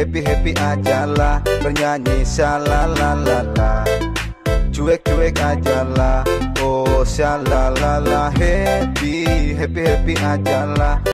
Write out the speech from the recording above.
happy aja lah, bernyanyi shalalalala. Cuek aja lah, oh shalalalala. Happy aja lah.